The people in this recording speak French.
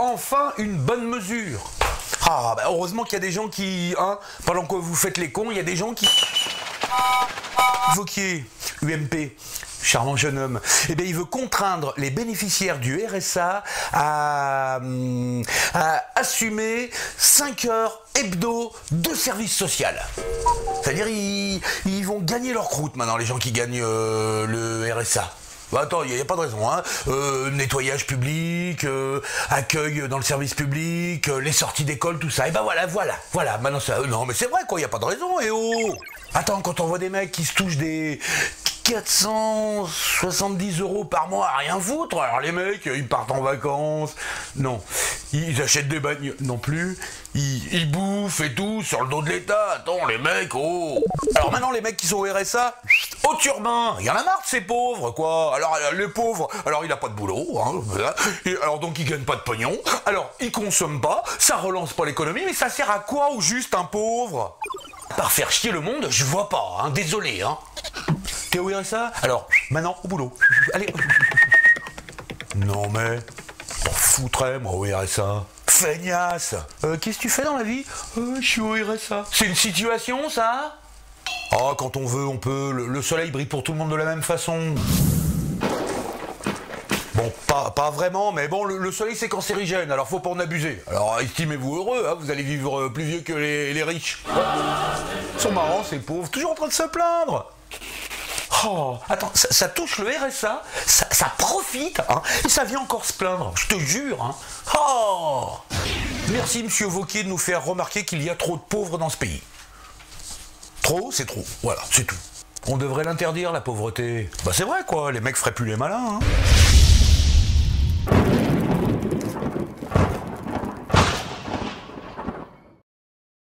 enfin une bonne mesure. Ah, bah heureusement qu'il y a des gens qui, pendant que vous faites les cons, il y a des gens qui... Vauquier, UMP, charmant jeune homme, eh bien, il veut contraindre les bénéficiaires du RSA à assumer 5 heures hebdo de service social. C'est-à-dire, ils vont gagner leur croûte maintenant, les gens qui gagnent le RSA. Bah attends, il n'y a pas de raison, hein. Nettoyage public, accueil dans le service public, les sorties d'école, tout ça. Et ben voilà. Maintenant ça, non mais c'est vrai quoi, il n'y a pas de raison, et oh. Attends, quand on voit des mecs qui se touchent des 470 € par mois à rien foutre, alors les mecs, ils partent en vacances, non. Ils achètent des bagnoles, non plus. Ils bouffent et tout, sur le dos de l'État. Attends, les mecs, oh. Alors maintenant, les mecs qui sont au RSA, au turbin, il y en a marre de ces pauvres, quoi. Alors, les pauvres, alors il a pas de boulot, hein, voilà. Et alors donc, il gagne pas de pognon. Alors, il consomme pas, ça relance pas l'économie, mais ça sert à quoi au juste un pauvre? Par faire chier le monde, je vois pas, hein, désolé, hein. T'es au RSA? Alors, maintenant, au boulot. Allez. Non mais, t'en foutrais, moi, au RSA. Feignasse. Qu'est-ce que tu fais dans la vie? Je suis au RSA. C'est une situation, ça? Ah, quand on veut, on peut. Le soleil brille pour tout le monde de la même façon. Bon, pas vraiment, mais bon, le soleil c'est cancérigène, alors faut pas en abuser. Alors estimez-vous heureux, hein, vous allez vivre plus vieux que les riches. Ils sont marrants, ces pauvres, toujours en train de se plaindre. Oh, attends, ça touche le RSA, ça profite, hein, et ça vient encore se plaindre, je te jure. Hein. Oh, merci monsieur Vauquier de nous faire remarquer qu'il y a trop de pauvres dans ce pays. Trop, c'est trop, voilà, c'est tout. On devrait l'interdire, la pauvreté. Bah c'est vrai quoi, les mecs feraient plus les malins. Hein.